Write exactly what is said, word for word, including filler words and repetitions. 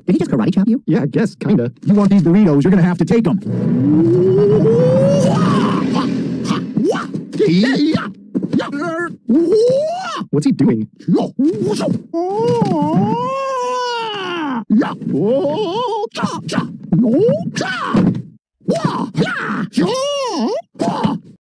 Did he just karate chop you? Yeah, I guess, kinda. You want these burritos, you're gonna have to take them. What's he doing?